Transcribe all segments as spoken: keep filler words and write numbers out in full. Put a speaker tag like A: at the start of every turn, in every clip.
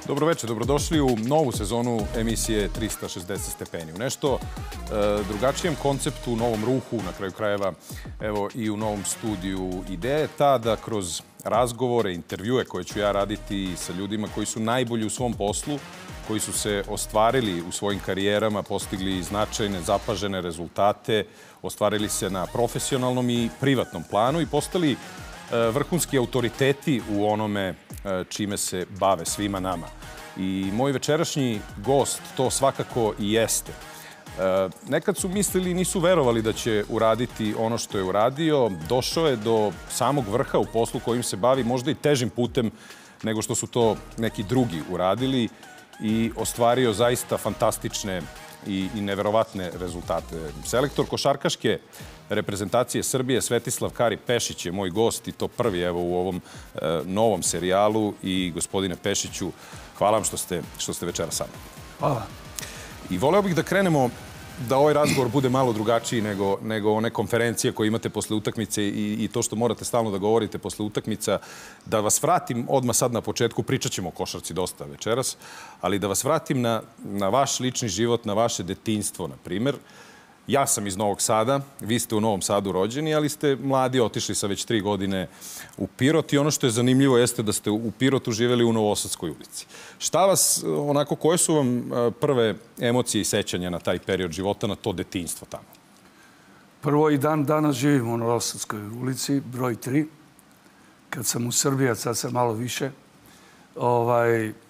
A: Dobroveče, dobrodošli u novu sezonu emisije trista šezdeset stepeni. U nešto e, drugačijem konceptu, u novom ruhu, na kraju krajeva, evo i u novom studiju. Ideja je ta da kroz razgovore, intervjue koje ću ja raditi sa ljudima koji su najbolji u svom poslu, koji su se ostvarili u svojim karijerama, postigli značajne, zapažene rezultate, ostvarili se na profesionalnom i privatnom planu i postali vrhunski autoriteti u onome čime se bave svima nama. I moj večerašnji gost to svakako i jeste. Nekad su mislili i nisu verovali da će uraditi ono što je uradio. Došao je do samog vrha u poslu kojim se bavi, možda i težim putem nego što su to neki drugi uradili i ostvario zaista fantastične i, i neverovatne rezultate. Selektor košarkaške reprezentacije Srbije Svetislav Kari Pešić je moj gost i to prvi evo u ovom e, novom serijalu. I gospodine Pešiću, hvala vam što ste, što ste večera sa mnom.
B: Hvala.
A: I voleo bih da krenemo da ovaj razgovor bude malo drugačiji nego, nego one konferencije koje imate posle utakmice i, i to što morate stalno da govorite posle utakmica. Da vas vratim odmah sad na početku, pričat ćemo o košarci dosta večeras, ali da vas vratim na, na vaš lični život, na vaše detinjstvo, na primer. Ja sam iz Novog Sada, vi ste u Novom Sadu rođeni, ali ste mladi otišli sa već tri godine u Pirot i ono što je zanimljivo jeste da ste u Pirotu živjeli u Novosadskoj ulici. Šta vas, onako, koje su vam prve emocije i sećanja na taj period života, na to detinjstvo tamo?
B: Prvo i dan danas živim u Novosadskoj ulici, broj tri. Kad sam u Srbiji, a sad sam malo više. Ovaj, e,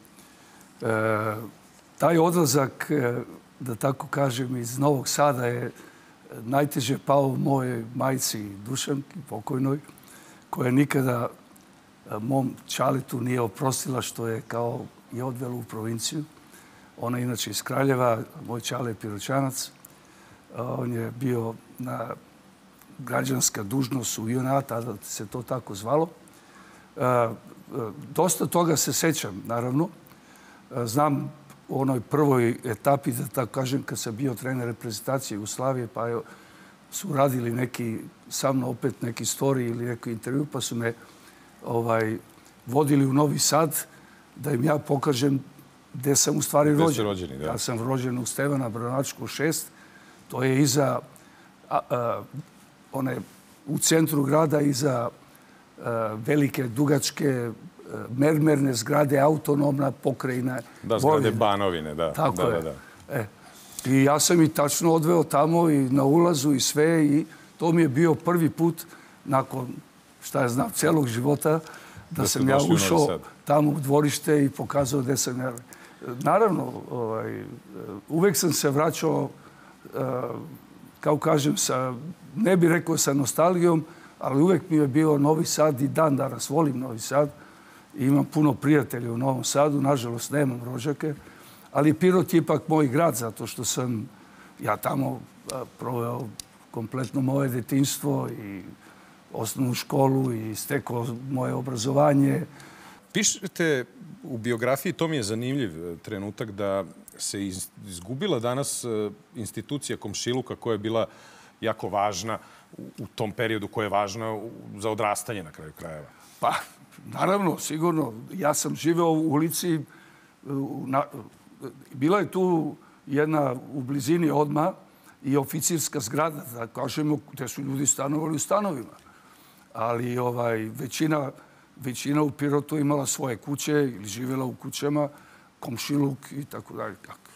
B: taj odlazak, da tako kažem, iz Novog Sada je najteže pao mojoj majci Dušanki, pokojnoj, koja nikada mom čaletu nije oprostila što je kao i odvela u provinciju. Ona je inače iz Kraljeva, moj čale je Piroćanac. On je bio na građanska dužnost u J N A, tada se to tako zvalo. Dosta toga se sećam, naravno. Znam u onoj prvoj etapi, da tako kažem, kad sam bio trener reprezentacije Jugoslavije, pa je, su radili neki, sa mnom opet neki story ili neki intervju, pa su me ovaj, vodili u Novi Sad da im ja pokažem gde sam u stvari rođen.
A: Rođeni, da.
B: Ja sam rođen u Stevana Branačku šest. To je iza, a, a, one, u centru grada, iza a, velike, dugačke, mermerne zgrade, autonomna pokrajina.
A: Da, zgrade Banovine, da.
B: Tako
A: da,
B: je.
A: Da, da.
B: E, I ja sam i tačno odveo tamo i na ulazu i sve. I to mi je bio prvi put nakon, šta je znam, celog života, da, da sam ja ušao tamo u dvorište i pokazao gde sam ja. Naravno, ovaj, uvek sam se vraćao, kao kažem, sa, ne bih rekao sa nostalgijom, ali uvek mi je bio Novi Sad i dan danas volim Novi Sad. I imam puno prijatelja u Novom Sadu, nažalost nemam rođake, ali Pirot je ipak moj grad, zato što sam ja tamo proveo kompletno moje detinjstvo i osnovnu školu i stekao moje obrazovanje.
A: Pišete u biografiji, to mi je zanimljiv trenutak, da se izgubila danas institucija komšiluka koja je bila jako važna u tom periodu, koja je važna za odrastanje na kraju krajeva.
B: Pa, naravno, sigurno. Ja sam živeo u ulici. Na, bila je tu jedna u blizini odmah i oficirska zgrada, da kažemo, gde su ljudi stanovali u stanovima. Ali ovaj, većina, većina u Pirotu imala svoje kuće ili živjela u kućama, komšiluk i tako dalje.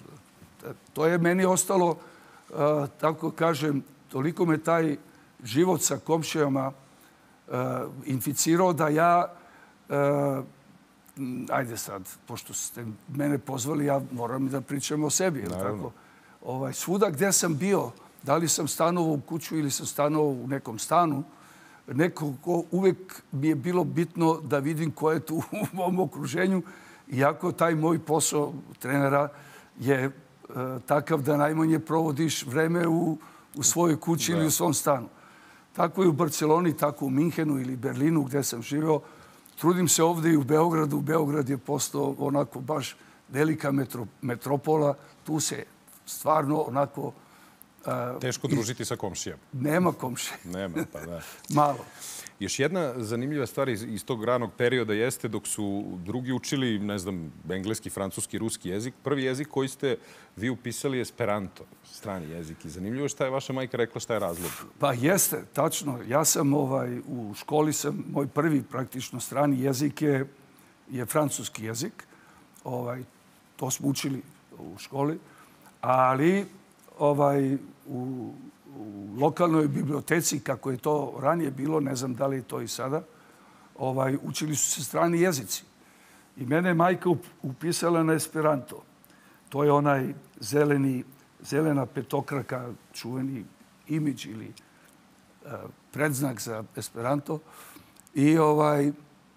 B: To je meni ostalo, tako kažem, toliko me taj život sa komšijama Uh, inficirao da ja, uh, ajde sad, pošto ste mene pozvali, ja moram da pričam o sebi. Jel tako? Ovaj, svuda gde sam bio, da li sam stanovao u kuću ili sam stanovao u nekom stanu, neko ko uvek mi je bilo bitno da vidim ko je tu u mom okruženju, iako taj moj posao trenera je uh, takav da najmanje provodiš vreme u, u svojoj kući da. Ili u svom stanu. Tako i u Barceloni, tako u Minhenu ili Berlinu gde sam živeo. Trudim se ovde i u Beogradu. Beograd je postao onako baš velika metro, metropola. Tu se stvarno onako
A: Teško družiti sa komšijama.
B: Nema komšije.
A: Nema, pa da.
B: Malo.
A: Još jedna zanimljiva stvar iz, iz tog ranog perioda jeste dok su drugi učili, ne znam, engleski, francuski, ruski jezik. Prvi jezik koji ste vi upisali je Esperanto, strani jezik. I zanimljivo je šta je vaša majka rekla, šta je razlog?
B: Pa jeste, tačno. Ja sam ovaj, u školi, sam, moj prvi praktično strani jezik je, je francuski jezik. Ovaj, to smo učili u školi. Ali ovaj, u, u lokalnoj biblioteci, kako je to ranije bilo, ne znam da li je to i sada, ovaj, učili su se strani jezici. I mene je majka upisala na Esperanto. To je onaj zeleni, zelena petokraka, čuveni imidž ili uh, predznak za Esperanto. I, ovaj,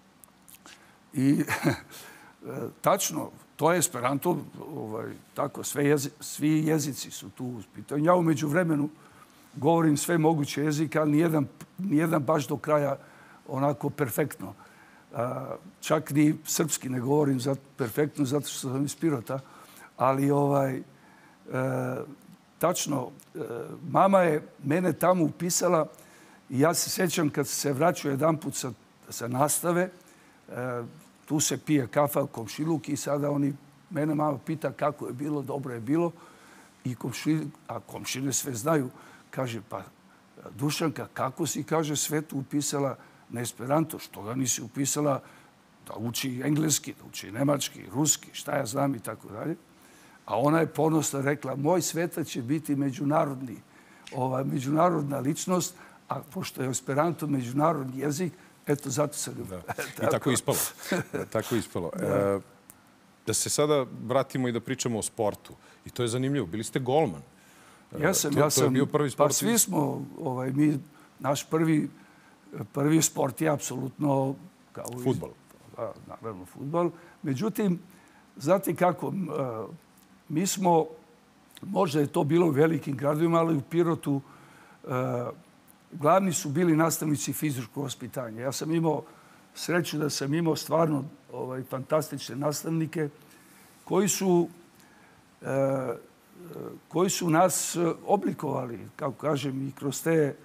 B: i tačno, to je Esperanto, ovaj, tako, sve jezi, svi jezici su tu u pitanju. Ja umeđu vremenu govorim sve moguće jezike, ali nijedan, nijedan baš do kraja onako perfektno. A, čak ni srpski ne govorim zato, perfektno, zato što sam iz Pirota. Ali ovaj, e, tačno, e, mama je mene tamo upisala i ja se sjećam kad se vraćao jedan put sa, sa nastave, e, tu se pije kafa, komšiluk i sada oni, mene mama pita kako je bilo, dobro je bilo. I komši, a komšine sve znaju, kaže, pa Dušanka, kako si, kaže, sve tu upisala na Esperanto? Što ga nisi upisala da uči engleski, da uči nemački, ruski, šta ja znam i tako dalje. A ona je ponosno rekla, moj Sveta će biti međunarodni, ova, međunarodna ličnost, a pošto je Esperanto međunarodni jezik, eto, zato se ga...
A: Da. I tako je ispalo. Tako je ispalo. Da. E, da se sada vratimo i da pričamo o sportu. I to je zanimljivo. Bili ste golman.
B: Ja sam,
A: to,
B: ja sam.
A: To je bio prvi sport.
B: Pa svi smo, ovaj, mi, naš prvi, prvi sport je apsolutno... Kao
A: Fudbal.
B: Da, naravno, fudbal. Međutim, znate kako, mi smo, možda je to bilo u velikim gradovima, ali u Pirotu glavni su bili nastavnici fizičkog vaspitanja. Ja sam imao sreću da sam imao stvarno ovaj, fantastične nastavnike koji su, e, koji su nas oblikovali, kako kažem, i kroz te e,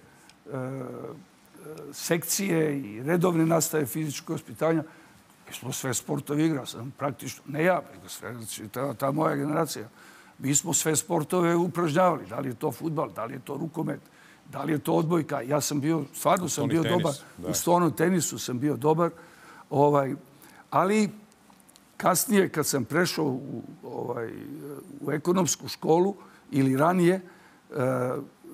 B: sekcije i redovne nastave fizičkog vaspitanja. Mi smo sve sportove igrali, sam praktično, ne ja, nego sve, znači, ta, ta moja generacija. Mi smo sve sportove upražnjavali. Da li je to fudbal, da li je to rukomet, da li je to odbojka. Ja sam bio, stvarno sam bio tenis, dobar. Da. U stonom tenisu sam bio dobar. Ovaj, ali kasnije, kad sam prešao u, ovaj, u ekonomsku školu ili ranije, eh,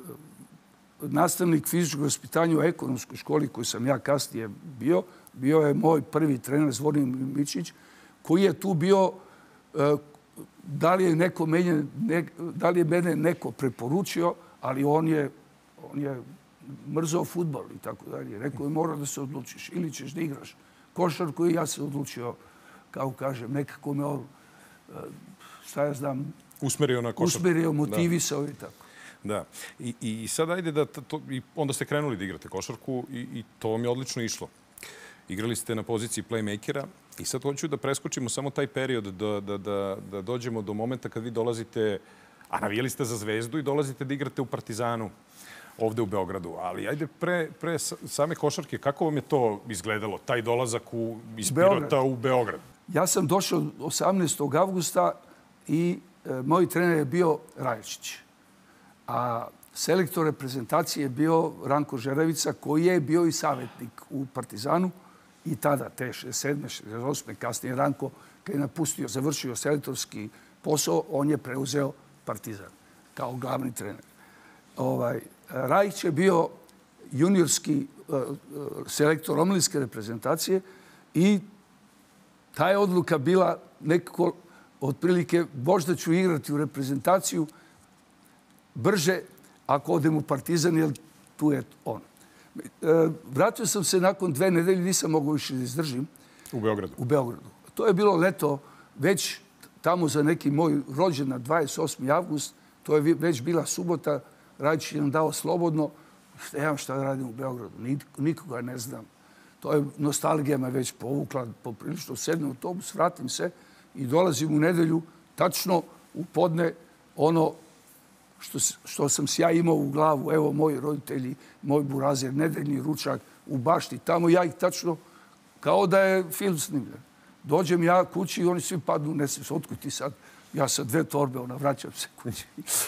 B: nastavnik fizičkog vaspitanja u ekonomskoj školi koju sam ja kasnije bio, bio je moj prvi trener Zvonimir Mičić, koji je tu bio, eh, da li je, neko menje, ne, da li je mene neko preporučio, ali on je On je mrzao fudbal i tako dalje. Rekao je, mora da se odlučiš. Ili ćeš da igraš košarku i ja se odlučio, kao kažem, nekako me, šta ja znam,
A: usmerio na košarku.
B: Usmerio, motivisao
A: da.
B: I tako.
A: Da. I, i sad ajde da, to, i onda ste krenuli da igrate košarku i, i to vam je odlično išlo. Igrali ste na poziciji playmakera i sad hoću da preskočimo samo taj period da, da, da, da dođemo do momenta kad vi dolazite, a navijali ste za Zvezdu i dolazite da igrate u Partizanu ovde u Beogradu. Ali ajde pre, pre same košarke, kako vam je to izgledalo, taj dolazak u, iz Pirota u Beograd?
B: Ja sam došao osamnaestog avgusta i e, moj trener je bio Rajičić. A selektor reprezentacije je bio Ranko Žeravica, koji je bio i savjetnik u Partizanu i tada, te šezdeset sedme, šezdeset osme, kasnije Ranko, kad je napustio, završio selektorski posao, on je preuzeo Partizan kao glavni trener. Ovaj, Rajić je bio juniorski uh, selektor omladinske reprezentacije i ta je odluka bila nekako otprilike možda ću igrati u reprezentaciju brže ako odem u Partizan, jer tu je on. Uh, vratio sam se nakon dve nedelje, nisam mogao više da izdržim.
A: U Beogradu?
B: U Beogradu. To je bilo leto, već tamo za neki moj rođendan, dvadeset osmi avgust, to je već bila subota. Rajić je nam dao slobodno. Šta ja šta da radim u Beogradu? Nikoga ne znam. To je nostalgija me već povukla. Poprilično sednem u autobus, vratim se i dolazim u nedelju tačno u podne ono što, što sam se ja imao u glavu, evo moji roditelji, moj burazer, nedeljni ručak u bašti, tamo ja ih tačno, kao da je film snimljen. Dođem ja kući i oni svi padnu, ne se, otkud ti sad? Ja sa dve torbe, ona, vraćam se kući.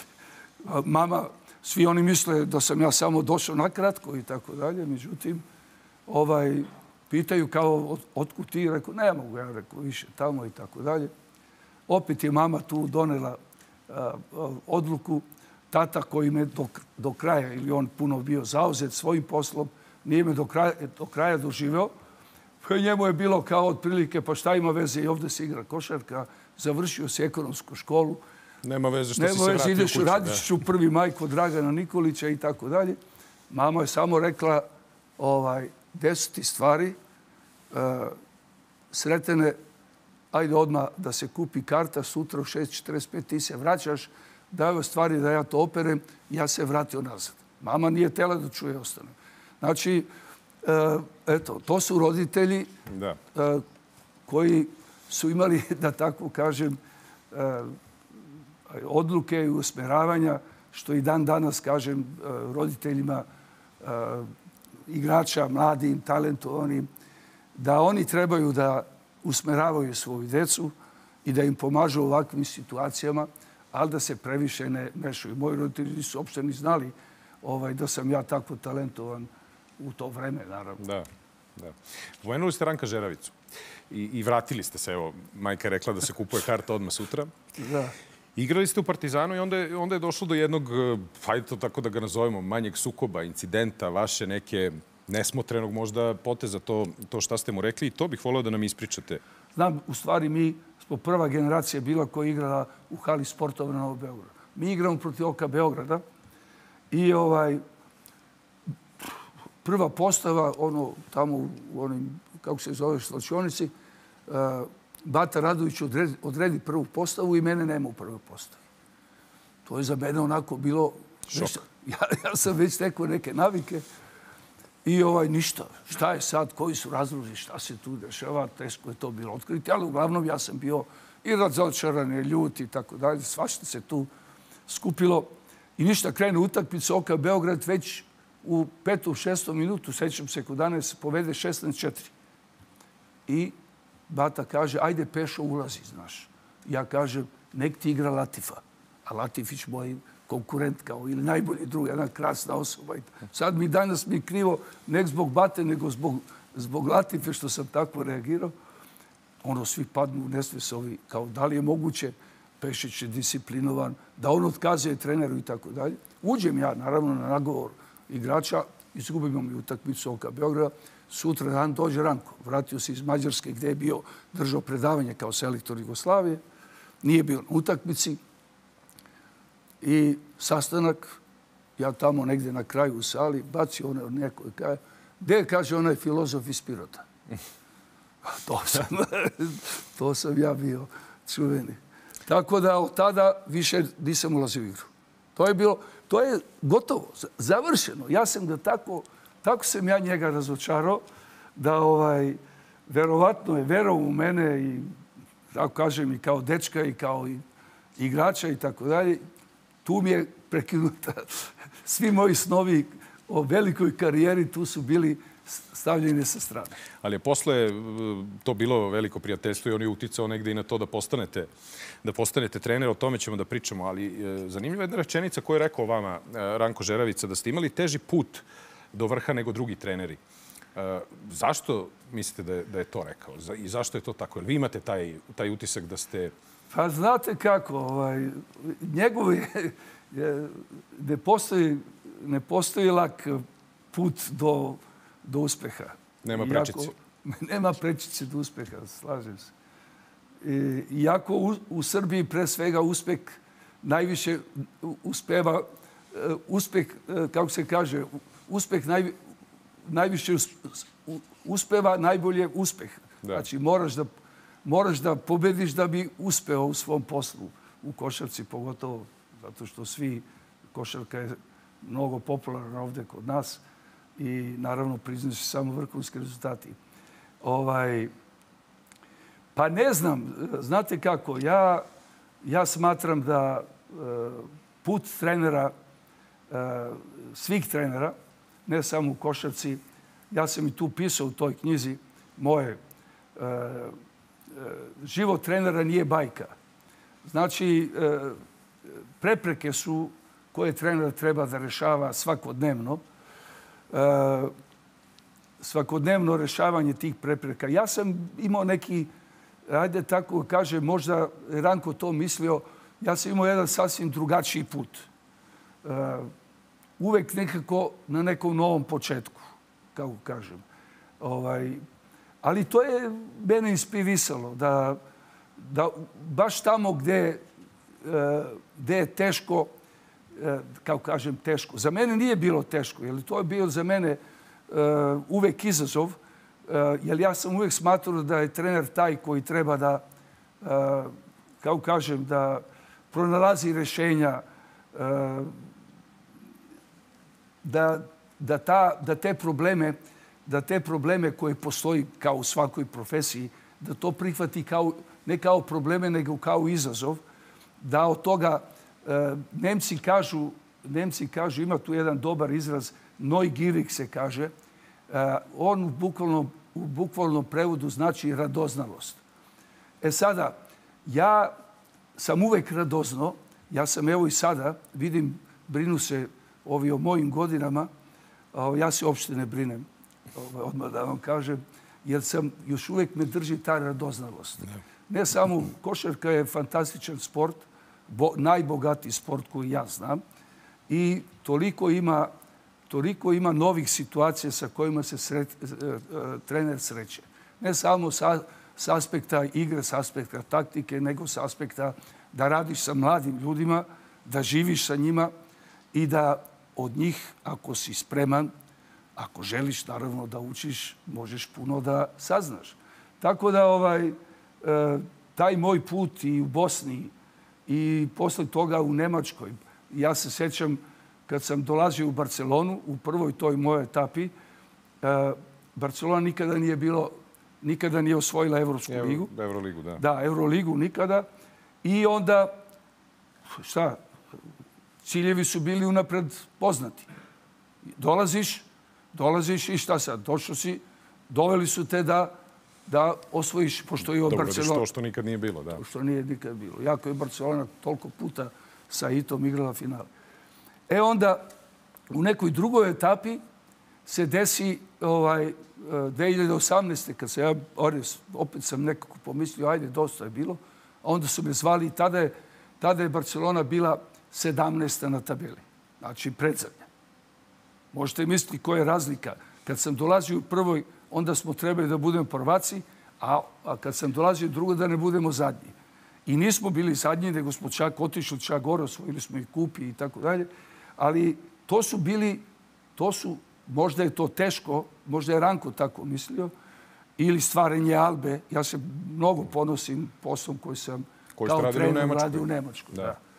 B: Mama, svi oni misle da sam ja samo došao nakratko i tako dalje, međutim, ovaj, pitaju kao, od, otkud ti? Rekao, ne mogu, ja rekao, više tamo i tako dalje. Opet je mama tu donela a, a, odluku. Tata koji me do, do kraja, ili on puno bio zauzet svojim poslom, nije me do kraja, do kraja doživeo. Pa njemu je bilo kao otprilike, pa šta ima veze, i ovdje se igra košarka, završio se ekonomsku školu.
A: Nema veze što
B: Nema
A: si se vratio
B: ideš
A: kući.
B: u Radičiću, prvi maj kod Dragana Nikolića i tako dalje. Mama je samo rekla ovaj, deseti stvari. Uh, Sretene, ajde odmah da se kupi karta, sutra u šest četrdeset pet ti se vraćaš, daju stvari da ja to operem, ja se vratio nazad. Mama nije tela da čuje ostane. Znači, uh, eto, to su roditelji
A: da.
B: Uh, koji su imali, da tako kažem, uh, odluke i usmeravanja, što i dan danas, kažem, roditeljima uh, igrača, mladim, talentovanim, da oni trebaju da usmeravaju svoju djecu i da im pomažu u ovakvim situacijama, ali da se previše ne mešaju. Moji roditelji nisu uopšte ni znali ovaj, da sam ja tako talentovan u to vreme, naravno.
A: Da, da. Pomenuli ste Ranka Žeravicu i, i vratili ste se. Evo, majka je rekla da se kupuje karta odmah sutra.
B: Da.
A: Igrali ste u Partizanu i onda je, onda je došlo do jednog, hajde to tako da ga nazovemo, manjeg sukoba, incidenta, vaše neke nesmotrenog možda poteza, to, to šta ste mu rekli, i to bih voleo da nam ispričate.
B: Znam, u stvari mi smo prva generacija bila koja je igrala u hali sportova na Novom Beogradu. Mi igramo protiv Oka Beograda i ovaj, prva postava, ono tamo u onim, kako se zove, slačionici, uh, Bata Radović odredi, odredi prvu postavu i mene nema u prvoj postavi. To je za mene onako bilo... Nešto, ja, ja sam već tekao neke navike i ovaj, ništa. Šta je sad, koji su razlozi, šta se tu dešava, teško je to bilo otkriti, ali uglavnom ja sam bio i razočaran, i ljut i tako dalje. Svašta se tu skupilo i ništa, krene utakmica Oka Beograd već u petu, šestom minutu, sećam se kod danas, povede šesnaest četiri. I Bata kaže, ajde Pešo ulazi, znaš. Ja kažem, nek ti igra Latifa. A Latifić moj konkurent kao ili najbolji drug, jedna krasna osoba. Sad mi danas mi krivo, nek zbog Bate, nego zbog, zbog Latife što sam tako reagirao. Ono, svi padnu u nesves ovi, kao da li je moguće, Pešić je disciplinovan, da on otkazuje treneru i tako dalje. Uđem ja, naravno, na nagovor igrača, izgubimo mi utakmicu Oka Beograda. Sutra dan dođe Ranko. Vratio se iz Mađarske gdje je bio držao predavanje kao selektor Jugoslavije. Nije bio na utakmici. I sastanak, ja tamo negdje na kraju u sali, bacio one od nekoj kaže, gdje kaže onaj filozof iz Pirota? To sam, to sam ja bio čuveni. Tako da od tada više nisam ulazio u igru. To je bilo, to je gotovo, završeno. Ja sam ga tako... Tako sam ja njega razočarao da ovaj, verovatno je verao u mene i tako kažem i kao dečka i kao i igrača i tako dalje. Tu mi je prekinuta. Svi moji snovi o velikoj karijeri tu su bili stavljeni sa strane.
A: Ali je posle to bilo veliko prijateljstvo i on je uticao negde i na to da postanete, da postanete trener. O tome ćemo da pričamo. Ali zanimljiva je jedna rečenica koju je rekao vama Ranko Žeravica, da ste imali teži put do vrha nego drugi treneri. E, zašto mislite da je, da je to rekao? I zašto je to tako? Jer vi imate taj, taj utisak da ste...
B: Pa znate kako, ovaj, njegov je, je, ne, postoji, ne postoji lak put do, do uspeha.
A: Nema prečice.
B: Iako, nema prečice do uspeha, slažem se. I, iako u, u Srbiji pre svega uspeh najviše uspeva, uspeh, kako se kaže, uspeh naj, najviše uspeva, najbolje uspeh. Da. Znači, moraš da, moraš da pobediš da bi uspeo u svom poslu u košarci, pogotovo zato što svi, košarka je mnogo popularna ovdje kod nas i naravno priznaš samo vrhunski rezultati. Ovaj, pa ne znam, znate kako, ja, ja smatram da put trenera, svih trenera, ne samo u košarci. Ja sam i tu pisao u toj knjizi moje. Život trenera nije bajka. Znači, prepreke su koje trener treba da rešava svakodnevno. Svakodnevno rešavanje tih prepreka. Ja sam imao neki, ajde tako kaže, možda Ranko to mislio, ja sam imao jedan sasvim drugačiji put. Uvek nekako na nekom novom početku, kako kažem. Ali to je mene inspirisalo da baš tamo gde je teško, kako kažem, teško. Za mene nije bilo teško, jer to je bio za mene uvek izazov, jer ja sam uvek smatrao da je trener taj koji treba da, kako kažem, da pronalazi rešenja, da te probleme, da te probleme koje postoji kao u svakoj profesiji, da to prihvati ne kao probleme, nego kao izazov, da od toga Nemci kažu, Nemci kažu, ima tu jedan dobar izraz, neugierig se kaže, on u bukvalnom prevodu znači radoznalost. E sada, ja sam uvek radozno, ja sam evo i sada, vidim, brinu se ovi o mojim godinama, ja se uopšte ne brinem, odmah da vam kažem, jer sam, još uvek me drži ta radoznalost. Ne samo, košarka je fantastičan sport, najbogatiji sport koji ja znam i toliko ima toliko ima novih situacija sa kojima se trener sreće. Ne samo s aspekta igre, s aspekta taktike, nego s aspekta da radiš sa mladim ljudima, da živiš sa njima i da od njih, ako si spreman, ako želiš naravno da učiš, možeš puno da saznaš. Tako da taj moj put i u Bosni i posle toga u Nemačkoj, ja se sećam kad sam dolazio u Barcelonu, u prvoj toj mojoj etapi, Barcelona nikada nije bilo, nikada nije osvojila Evropsku ligu.
A: Euroligu, da.
B: Da, Euroligu nikada. I onda, šta, ciljevi su bili unapred poznati. Dolaziš, dolaziš i šta sad? Došao si, doveli su te da osvojiš, pošto je od Barcelona.
A: Dobro, to što nikad nije bilo, da.
B: Što nije nikad bilo. Jako je Barcelona toliko puta sa Itom igrala finale. E onda, u nekoj drugoj etapi se desi dve hiljade osamnaeste. kad se ja, opet sam nekako pomislio, ajde, dosta je bilo, a onda su me zvali i tada je Barcelona bila sedamnaesta na tabeli. Znači, predzadnja. Možete misliti koja je razlika. Kad sam dolazio u prvoj, onda smo trebali da budemo prvaci, a kad sam dolazio u drugoj, da ne budemo zadnji. I nismo bili zadnji, nego smo čak otišli čak gore, osvojili smo i kupi i tako dalje. Ali to su bili, to su, možda je to teško, možda je Ranko tako mislio, ili stvaranje Albe. Ja se mnogo ponosim poslom koji sam kao trener radio u Nemačkoj.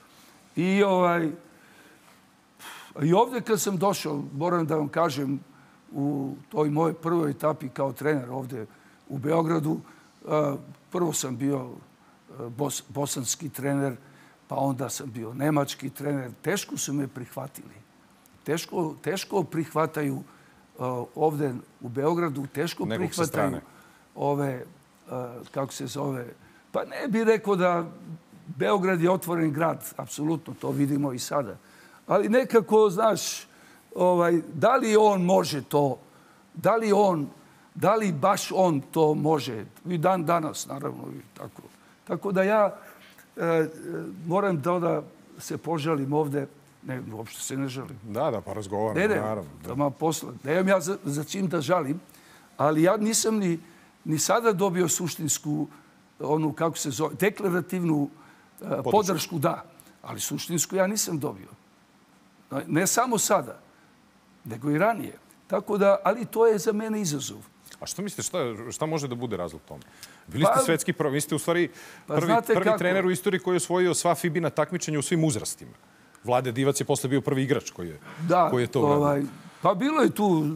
B: I ovdje kad sam došao, moram da vam kažem, u toj mojoj prvoj etapi kao trener ovdje u Beogradu, prvo sam bio bosanski trener, pa onda sam bio nemački trener. Teško su me prihvatili. Teško prihvataju ovdje u Beogradu, teško prihvataju ove, kako se zove, pa ne bih rekao da Beograd je otvoren grad, apsolutno, to vidimo i sada. Ali nekako, znaš, da li on može to, da li on, da li baš on to može, i dan danas, naravno, i tako. Tako da ja moram da se požalim ovde. Ne, uopšte se ne žalim.
A: Da, da, pa razgovaram, naravno.
B: Da vam posle. Nemam ja za čim da žalim, ali ja nisam ni sada dobio suštinsku, onu, kako se zove, deklarativnu podršku, da. Ali suštinsku ja nisam dobio. Ne samo sada, nego i ranije. Tako da, ali to je za mene izazov.
A: A što mislite, šta može da bude razlog tome? Bili ste svetski prvi, vi ste u stvari prvi trener u istoriji koji je osvojio sva Fibina takmičenja u svim uzrastima. Vlade Divac je posle bio prvi igrač koji je to uradio.
B: Pa bilo je tu...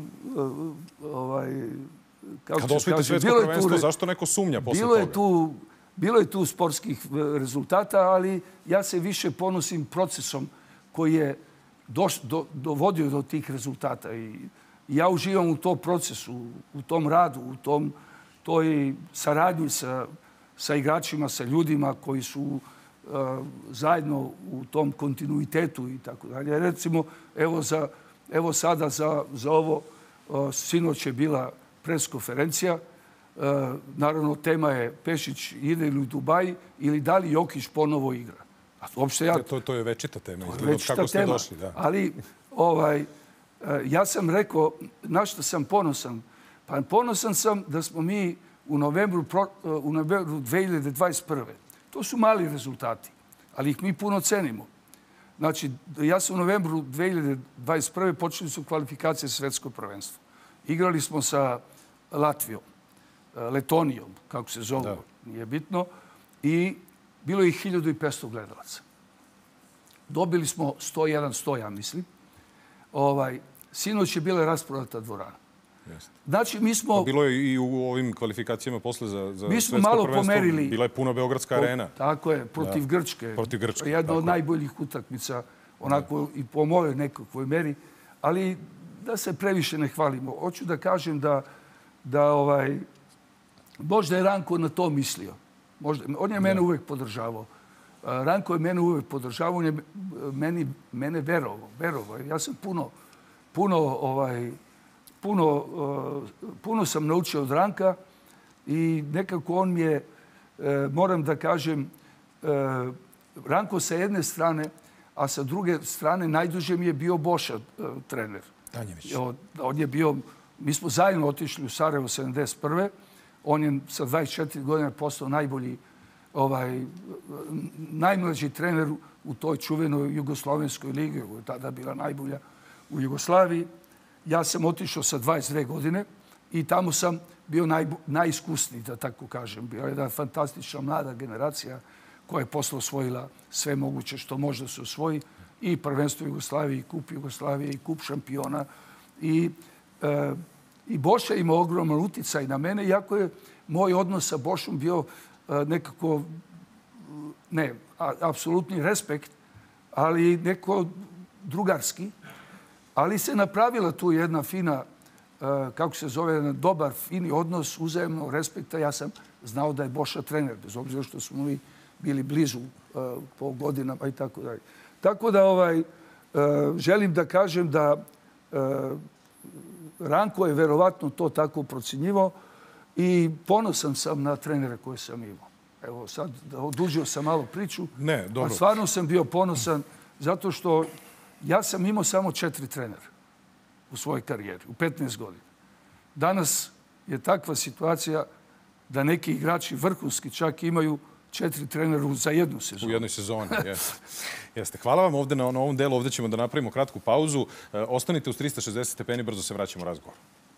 A: Kad osvojite svetsko prvenstvo, zašto neko sumnja posle toga?
B: Bilo je tu sportskih rezultata, ali ja se više ponosim procesom koji je doš, do, dovodio do tih rezultata. I ja uživam u tom procesu, u tom radu, u tom, toj saradnji sa, sa igračima, sa ljudima koji su uh, zajedno u tom kontinuitetu i tako dalje. Recimo, evo, za, evo sada za, za ovo, uh, sinoć je bila preskonferencija. Uh, naravno, tema je Pešić ide li u Dubaj ili da li Jokić ponovo igra. A uopšte ja...
A: To, to je večita tema.
B: To je večita
A: kako ste
B: tema.
A: Došli, da.
B: Ali ovaj, ja sam rekao, na što sam ponosan? Pa ponosan sam da smo mi u novembru, u novembru dve hiljade dvadeset prve. To su mali rezultati, ali ih mi puno cenimo. Znači, ja sam u novembru dve hiljade dvadeset prve počeli su kvalifikacije za svetsko prvenstvo. Igrali smo sa Latvijom, Letonijom, kako se zove, nije bitno, i bilo je hiljadu i petsto gledalaca. Dobili smo sto jedan sto, ja mislim. Ovaj, sinoć je bila rasprodata dvorana.
A: Jeste.
B: Znači, mi smo...
A: A bilo je i u ovim kvalifikacijama posle za, za
B: mi smo
A: svetsko
B: malo
A: prvenstvo.
B: Pomerili,
A: bila je puna Beogradska po, arena.
B: Tako je, protiv
A: da.
B: Grčke.
A: Protiv Grčke.
B: Jedna
A: tako.
B: od najboljih utakmica, onako da. I po mojoj nekakvoj meri. Ali da se previše ne hvalimo. Hoću da kažem da, da ovaj, možda je Ranko na to mislio. Možda, on je mene uvek podržavao. Ranko je mene uvek podržavao. On je meni, mene verovao. verovao. Ja sam puno, puno, ovaj, puno, puno sam naučio od Ranka i nekako on mi je, moram da kažem, Ranko sa jedne strane, a sa druge strane najduže mi je bio Boša trener.
A: Tanjević.
B: On je bio, mi smo zajedno otišli u Sarajevo sedamdeset prve. On je sa dvadeset četiri godine postao najbolji, ovaj, najmlađi trener u toj čuvenoj Jugoslovenskoj ligi, koja je tada bila najbolja u Jugoslaviji. Ja sam otišao sa dvadeset dve godine i tamo sam bio naj, najiskusniji, da tako kažem. Bila je jedna fantastična mlada generacija koja je posle osvojila sve moguće što može da se osvoji. I prvenstvo Jugoslavije, i kup Jugoslavije, i kup šampiona. I... E, I Boša ima ogroman uticaj na mene, iako je moj odnos sa Bošom bio nekako, ne, apsolutni respekt, ali neko drugarski. Ali se napravila tu jedna fina, kako se zove, jedan dobar, fini odnos uzajemnog respekta. Ja sam znao da je Boša trener, bez obzira što smo mi bili blizu po godinama i tako dalje. Tako da ovaj, želim da kažem da Ranko je verovatno to tako procjenjivao i ponosan sam na trenere koje sam imao. Evo sad, odužio sam malo priču,
A: ne, dobro.
B: A stvarno sam bio ponosan zato što ja sam imao samo četiri trenera u svojoj karijeri, u petnaest godina. Danas je takva situacija da neki igrači vrhunski čak imaju četiri trenera za jednu sezonu.
A: U jednoj sezoni, jeste. jeste. Hvala vam ovde na, na ovom delu. Ovde ćemo da napravimo kratku pauzu. E, ostanite uz trista šezdeset stepeni, brzo se vraćamo u razgovor.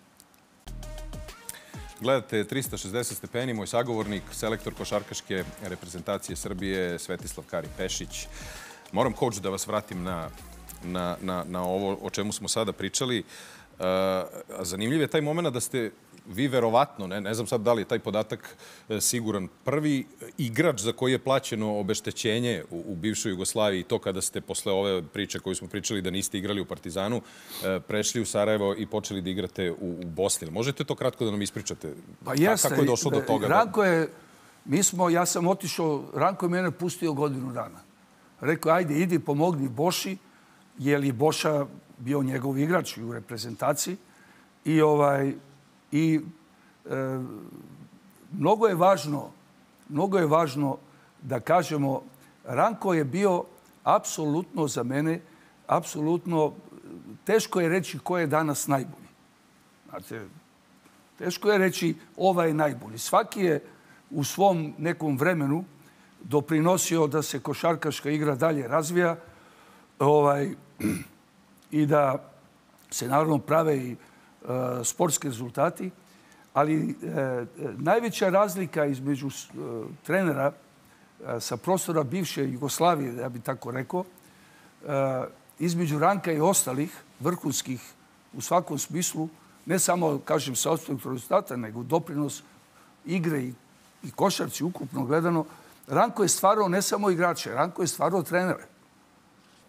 A: Gledate trista šezdeset stepeni, moj sagovornik, selektor košarkaške reprezentacije Srbije, Svetislav Kari Pešić. Moram, coach, da vas vratim na, na, na, na ovo o čemu smo sada pričali. E, zanimljiv je taj moment da ste vi verovatno, ne, ne znam sad da li je taj podatak e, siguran, prvi igrač za koji je plaćeno obeštećenje u, u bivšoj Jugoslaviji, to kada ste posle ove priče koju smo pričali da niste igrali u Partizanu, e, prešli u Sarajevo i počeli da igrate u, u Bosni. Možete to kratko da nam ispričate?
B: Pa jeste.
A: Kako je došlo do toga?
B: Ranko je, mi smo, ja sam otišao, Ranko je mene pustio godinu dana. Rekao, ajde, idi, pomogni Boši, jer je Boša bio njegov igrač u reprezentaciji. I ovaj... I e, mnogo je važno, mnogo je važno da kažemo, Ranko je bio apsolutno za mene, apsolutno, teško je reći ko je danas najbolji. Znate, teško je reći ovaj je najbolji. Svaki je u svom nekom vremenu doprinosio da se košarkaška igra dalje razvija ovaj, i da se naravno prave i sportski rezultati, ali e, najveća razlika između e, trenera e, sa prostora bivše Jugoslavije, ja bih tako rekao, e, između Ranka i ostalih vrhunskih u svakom smislu, ne samo, kažem, sa ostalih rezultata, nego doprinos igre i, i košarci ukupno gledano, Ranko je stvarao ne samo igrače, Ranko je stvarao trenere.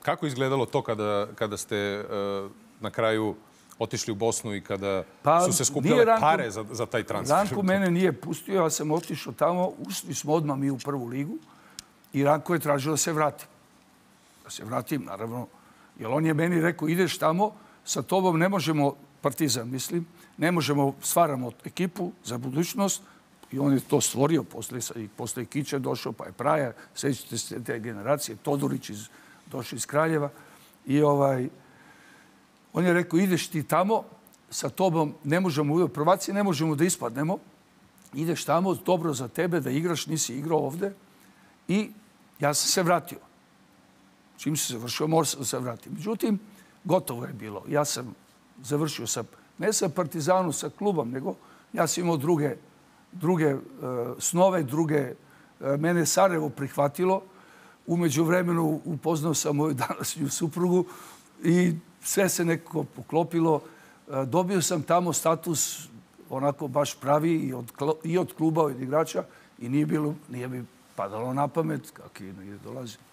A: Kako je izgledalo to kada, kada ste uh, na kraju otišli u Bosnu i kada
B: pa,
A: su se skupljale
B: Ranko,
A: pare za, za taj transfer?
B: Ranko mene nije pustio, ja sam otišao tamo, ušli smo odmah mi u prvu ligu i Ranko je tražio da se vratim. Da se vratim, naravno. Jer on je meni rekao, ideš tamo, sa tobom ne možemo, Partizan mislim, ne možemo, stvaramo ekipu za budućnost i on je to stvorio. Posle, i posle Kića došao, pa je Praja, sećate se te generacije, Todorić iz, došao iz Kraljeva. I ovaj, on je rekao, ideš ti tamo, sa tobom ne možemo, u prvaci ne možemo da ispadnemo, ideš tamo, dobro za tebe da igraš, nisi igrao ovde. I ja sam se vratio. Čim se završio, morao sam se vratiti. Međutim, gotovo je bilo. Ja sam završio sa, ne sa Partizanom, sa klubom, nego ja sam imao druge, druge uh, snove, druge. Uh, mene Sarajevo prihvatilo. Umeđu vremenu upoznao sam moju današnju suprugu i sve se nekako poklopilo. Uh, dobio sam tamo status onako baš pravi i od, i od kluba, od igrača i nije, bilo, nije mi padalo na pamet kako je dolazio.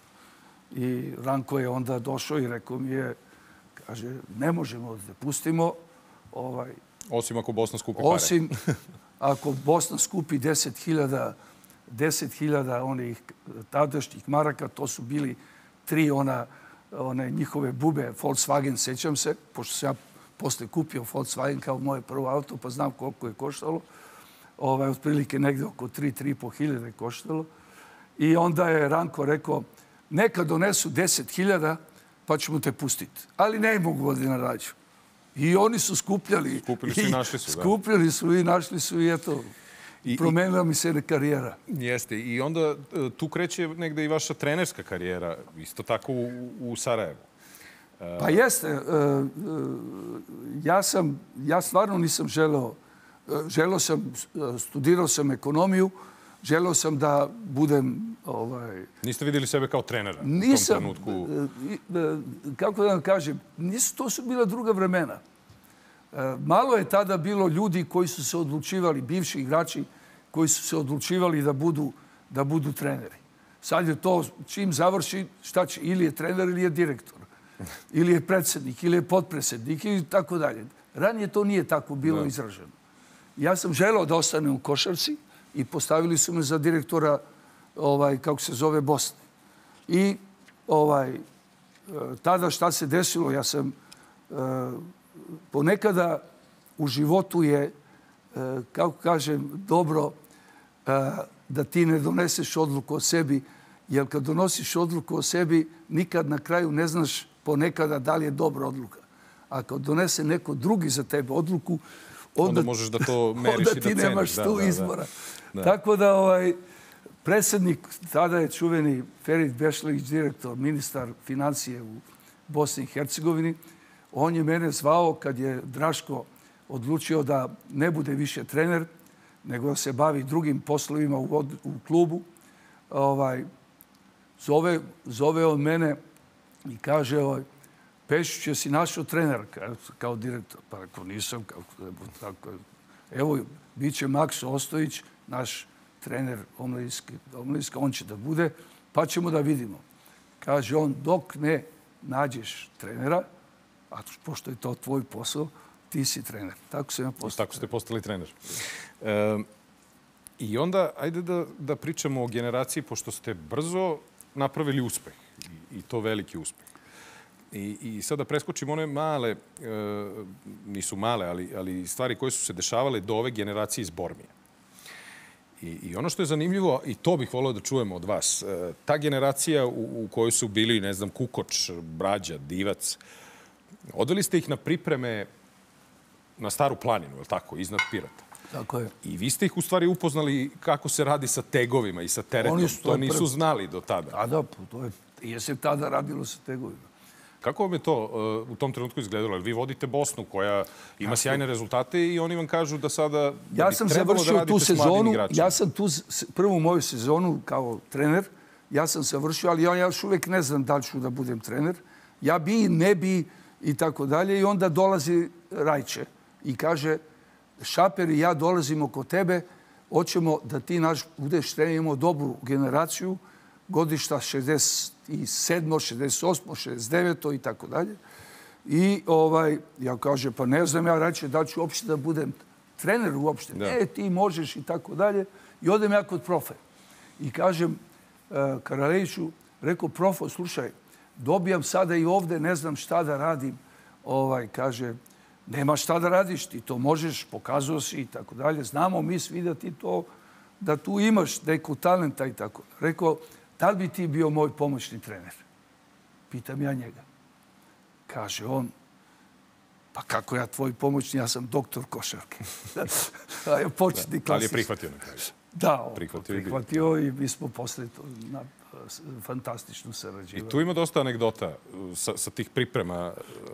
B: I Ranko je onda došao i rekao mi je, kaže, ne možemo da pustimo. Ovaj,
A: osim ako Bosna skupi pare.
B: Osim ako Bosna skupi deset hiljada deset hiljada onih tadašnjih maraka, to su bili tri ona, one njihove bube, Volkswagen, sećam se, pošto sam ja posle kupio Volkswagen kao moje prvo auto, pa znam koliko je koštalo. Ovaj, otprilike negde oko tri, tri i po hiljade je koštalo. I onda je Ranko rekao, neka donesu deset hiljada, pa ćemo te pustiti. Ali ne mogu da nađu. I oni su skupljali.
A: Skupili su i našli su.
B: Skupljali su i našli su i eto, I, promenila mi se karijera.
A: Jeste. I onda tu kreće negde i vaša trenerska karijera, isto tako u, u Sarajevu.
B: Pa jeste. Ja sam, ja stvarno nisam želeo, želeo sam, studirao sam ekonomiju, želeo sam da budem... Ovaj,
A: niste vidjeli sebe kao trenera
B: nisam,
A: u tom trenutku?
B: Kako da vam kažem, nisu, to su bila druga vremena. Malo je tada bilo ljudi koji su se odlučivali, bivši igrači, koji su se odlučivali da budu, da budu treneri. Sad je to, čim završi, šta će, ili je trener ili je direktor. Ili je predsjednik, ili je potpredsjednik, i tako dalje. Ranije to nije tako bilo izraženo. Ja sam želeo da ostanem u košarci, i postavili su me za direktora, ovaj, kako se zove, Bosne. I ovaj, tada šta se desilo, ja sam ponekada u životu je, kako kažem, dobro da ti ne doneseš odluku o sebi, jer kad donosiš odluku o sebi, nikad na kraju ne znaš ponekada da li je dobra odluka. A kad donese neko drugi za tebe odluku, onda,
A: onda možeš da to meriš i da ceniš.
B: Onda ti nemaš tu izbora. Da. Tako da ovaj, predsjednik, tada je čuveni Ferit Bešlić, direktor, ministar financije u Bosni i Hercegovini, on je mene zvao kad je Draško odlučio da ne bude više trener, nego da se bavi drugim poslovima u, u klubu. Ovaj, zove, zove on mene i kaže, ovaj, Pešić, jesi našao trenera kao, kao direktor? Pa ako nisam, kako, tako, evo, bit će Makso Ostojić, naš trener omladinska, on će da bude, pa ćemo da vidimo. Kaže on, dok ne nađeš trenera, a pošto je to tvoj posao, ti si trener. Tako sam ja postao.
A: Tako ste postali trener. E, I onda, ajde da, da pričamo o generaciji, pošto ste brzo napravili uspeh. I, i to veliki uspeh. I, i sada preskočimo one male, e, nisu male, ali, ali stvari koje su se dešavale do ove generacije iz Bormije. I, I ono što je zanimljivo, i to bih volio da čujemo od vas, e, ta generacija u, u kojoj su bili, ne znam, Kukoč, Brađa, Divac, odveli ste ih na pripreme na Staru planinu, je li tako, iznad Pirota.
B: Tako je.
A: I vi ste ih u stvari upoznali kako se radi sa tegovima i sa teretom. To nisu znali do tada.
B: A da, to je, je se tada radilo sa tegovima.
A: Kako vam je to uh, u tom trenutku izgledalo? Vi vodite Bosnu koja ima sjajne rezultate i oni vam kažu da sada da
B: ja sam završio tu sezonu, ja sam tu prvu moju sezonu kao trener, ja sam završio, ali ja još uvijek ne znam da li ću da budem trener. Ja bi, ne bi i tako dalje. I onda dolazi Rajče i kaže, Šaper i ja dolazimo kod tebe, hoćemo da ti naš budeš trener, imamo dobru generaciju, godišta šezdeset sedmo, šezdeset osmo, šezdeset deveto i tako dalje. I ovaj, ja kažem, pa ne znam ja reći da ću uopšte da budem trener uopšte. Ne, ti možeš i tako dalje. I odem ja kod profe. I kažem Karaleviću, rekao, profo, slušaj, dobijam sada i ovde, ne znam šta da radim. Ovaj, kaže, nema šta da radiš, ti to možeš, pokazao si i tako dalje. Znamo mi svi da ti to, da tu imaš neku talenta i tako. Rekao, da li bi ti bio moj pomoćni trener? Pitam ja njega. Kaže on, pa kako ja tvoj pomoćni, ja sam doktor košarke. Početni klasični.
A: Ali je prihvatio na kraju.
B: Da, on prihvatio, prihvatio i mi smo posle to na, fantastično sarađivali.
A: I tu ima dosta anegdota sa, sa tih priprema.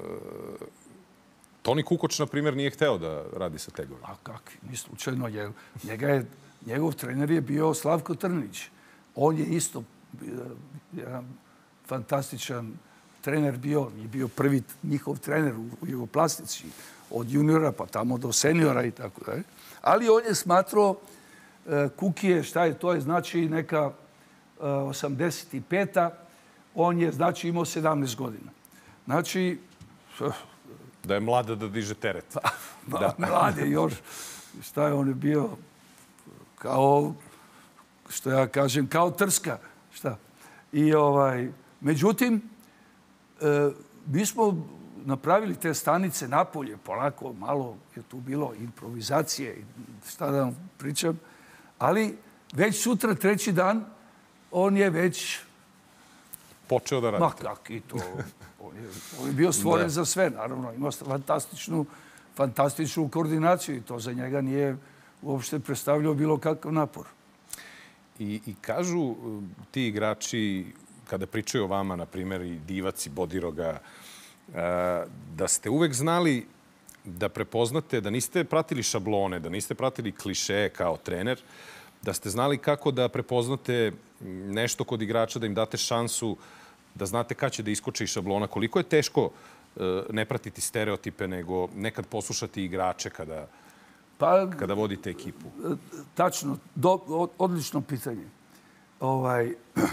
A: Toni Kukoč, na primjer, nije hteo da radi sa tegovima.
B: A kakvi? Ni slučajno. Je, njega je, njegov trener je bio Slavko Trnić. On je isto jedan fantastičan trener bio. Je bio prvi njihov trener u jugoplastici. Od juniora pa tamo do seniora i tako dalje. Ali on je smatrao Kukije, šta je to? Je znači neka osamdeset peta. On je znači imao sedamnaest godina. Znači...
A: Da je mlada da diže teret.
B: Da. Mlad je još. Šta je on je bio? Kao, što ja kažem, kao trska. Šta? I ovaj... Međutim, mi smo napravili te stanice napolje, polako, malo je tu bilo improvizacije, šta da vam pričam. Ali već sutra, treći dan, on je već...
A: Počeo da radi.
B: Ma kak i to. On je, on je bio stvoren za sve, naravno. Imao fantastičnu, fantastičnu koordinaciju i to za njega nije uopšte predstavljao bilo kakav napor.
A: I, i kažu ti igrači, kada pričaju o vama, na primjer, i Divac i Bodiroga, da ste uvek znali da prepoznate, da niste pratili šablone, da niste pratili klišeje kao trener, da ste znali kako da prepoznate nešto kod igrača, da im date šansu, da znate kad će da iskoče iz šablona. Koliko je teško ne pratiti stereotipe, nego nekad poslušati igrače kada, pa, kada vodite ekipu?
B: Tačno. Do, odlično pitanje. Ovaj,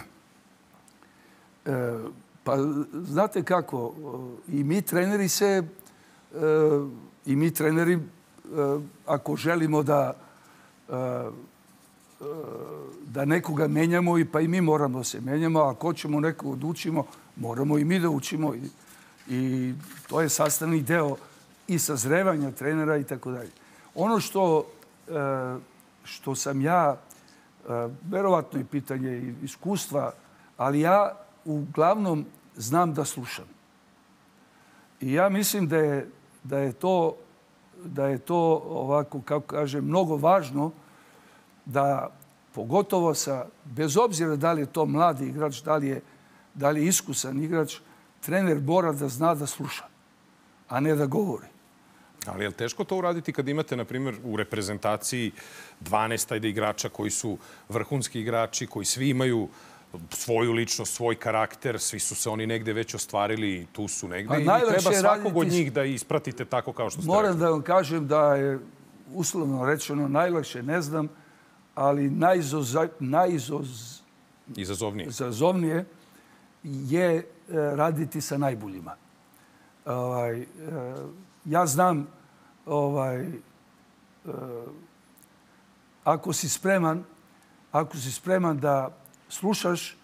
B: e, pa, znate kako, i mi treneri se, e, i mi treneri, e, ako želimo da e, da nekoga menjamo i pa i mi moramo da se menjamo, a ako ćemo nekog da učimo, moramo i mi da učimo. I, i to je sastavni deo i sazrevanja trenera i tako dalje. Ono što, što sam ja, verovatno je pitanje iskustva, ali ja uglavnom znam da slušam. I ja mislim da je, da je to, da je to ovako, kako kažem, mnogo važno da pogotovo sa, bez obzira da li je to mladi igrač, da li je, da li je iskusan igrač, trener mora da zna da sluša, a ne da govori.
A: Ali je li teško to uraditi kad imate, na primjer, u reprezentaciji dvanaest igrača koji su vrhunski igrači, koji svi imaju svoju ličnost, svoj karakter, svi su se oni negde već ostvarili, tu su negde i treba svakog od njih da ispratite tako kao što ste rekli.
B: Moram da vam kažem da je, uslovno rečeno, najlakše, ne znam, ali najzoz, najzoz,
A: izazovnije.
B: izazovnije je raditi sa najboljima. Ovaj, ja znam, ovaj, ako si spreman, ako si spreman da slušaš,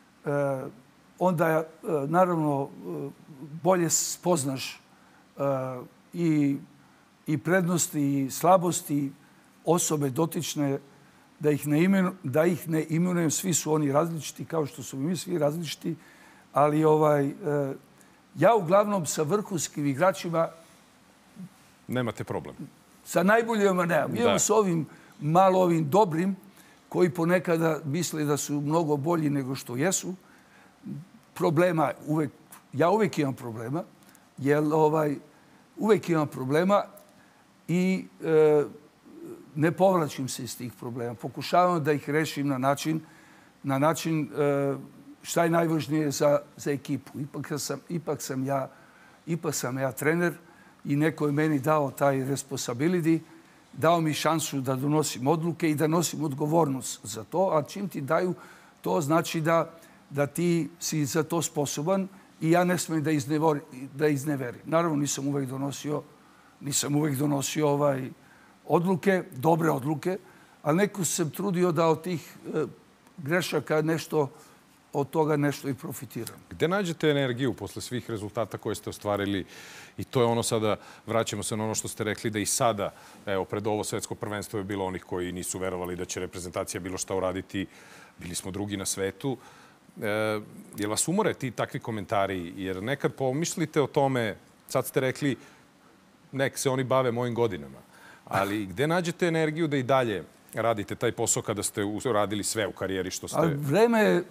B: onda naravno bolje spoznaš i, i prednosti i slabosti osobe dotične, da ih ne imenu, da ih ne imenujem, svi su oni različiti, kao što su mi svi različiti, ali ovaj, ja uglavnom sa vrhunskim igračima...
A: Nemate problem.
B: Sa najboljima nemam. Imam s ovim, malo ovim dobrim, koji ponekada misle da su mnogo bolji nego što jesu. Problema uvek, ja uvek imam problema, jer ovaj, uvek imam problema i e, ne povlačim se iz tih problema. Pokušavam da ih rešim na način, na način e, šta je najvažnije za, za ekipu. Ipak sam, ipak, sam ja, ipak sam ja trener i neko je meni dao taj responsibility, dao mi šansu da donosim odluke i da nosim odgovornost za to, a čim ti daju to znači da, da ti si za to sposoban i ja ne smijem da, iznevori, da izneverim. Naravno, nisam uvek donosio, nisam uvek donosio ovaj, odluke, dobre odluke, ali neko sam trudio da od tih e, grešaka nešto, od toga nešto i profitiram.
A: Gde nađete energiju posle svih rezultata koje ste ostvarili? I to je ono sada, vraćamo se na ono što ste rekli, da i sada, evo, pred ovo svetsko prvenstvo je bilo onih koji nisu verovali da će reprezentacija bilo šta uraditi. Bili smo drugi na svetu. E, jel vas umore ti takvi komentari? Jer nekad pomislite o tome, sad ste rekli, nek se oni bave mojim godinama. Ali gde nađete energiju da i dalje radite taj posao kada ste uradili sve u karijeri što ste...
B: Ali vreme,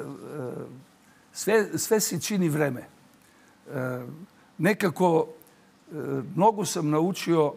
B: sve, sve se čini vreme. Nekako, mnogo sam naučio,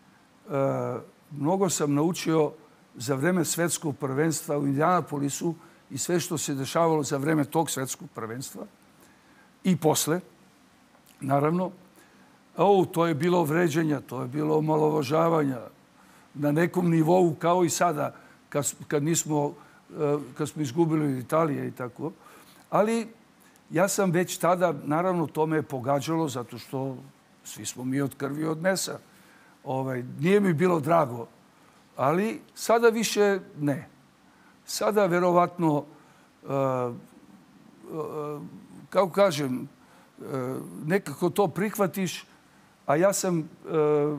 B: mnogo sam naučio za vreme svetskog prvenstva u Indianapolisu i sve što se dešavalo za vreme tog svetskog prvenstva i posle, naravno. O, to je bilo vređenja, to je bilo omalovažavanja na nekom nivou kao i sada kad, kad, nismo, kad smo izgubili od Italije i tako. Ali ja sam već tada, naravno, to me je pogađalo zato što svi smo mi od krvi i od mesa. Ovaj, nije mi bilo drago, ali sada više ne. Sada verovatno, uh, uh, kako kažem, uh, nekako to prihvatiš, a ja sam uh,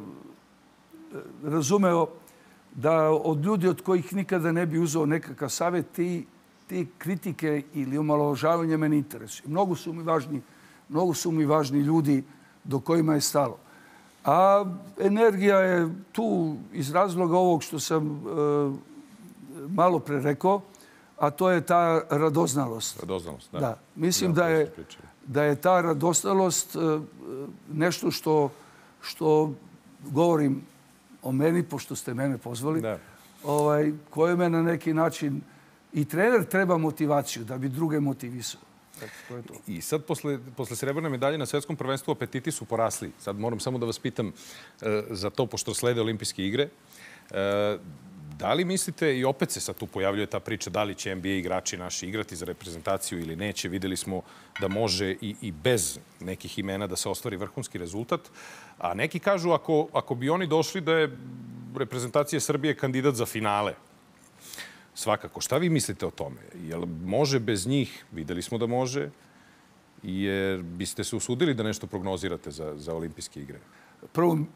B: razumeo da od ljudi od kojih nikada ne bi uzeo nekakav savjet, ti, ti kritike ili omalovažavanje mene interesuju. Mnogo su mi važni, mnogo su mi važni ljudi do kojima je stalo. A energija je tu iz razloga ovog što sam uh, malo pre rekao, a to je ta radoznalost.
A: Radoznalost, da.
B: Da. Mislim da, da, je, da je ta radoznalost uh, nešto što, što govorim o meni, pošto ste mene pozvali, da. Ovaj, koje me na neki način... I trener treba motivaciju da bi druge motivisao. Eto, to je to.
A: I sad, posle, posle srebrne medalje na svetskom prvenstvu, apetiti su porasli. Sad moram samo da vas pitam e, za to, pošto slede olimpijske igre. E, da li mislite, i opet se sad tu pojavljuje ta priča, da li će N B A igrači naši igrati za reprezentaciju ili neće? Videli smo da može i, i bez nekih imena da se ostvari vrhunski rezultat. A neki kažu, ako, ako bi oni došli da je reprezentacija Srbije kandidat za finale, svakako. Šta vi mislite o tome? Jel može bez njih? Videli smo da može. Jer biste se usudili da nešto prognozirate za, za olimpijske igre?
B: Prvo, uh,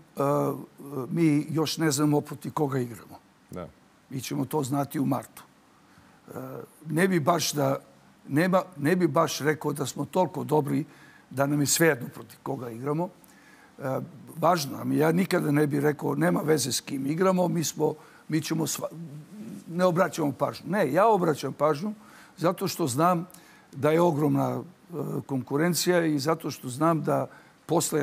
B: mi još ne znamo protiv koga igramo.
A: Da.
B: Mi ćemo to znati u martu. Uh, ne bi baš da... Nema, ne bi baš rekao da smo toliko dobri da nam je svejedno protiv koga igramo. Uh, važno nam je. Ja nikada ne bih rekao nema veze s kim igramo. Mi, smo, mi ćemo... Sva, ne obraćamo pažnju. Ne, ja obraćam pažnju zato što znam da je ogromna konkurencija i zato što znam da posle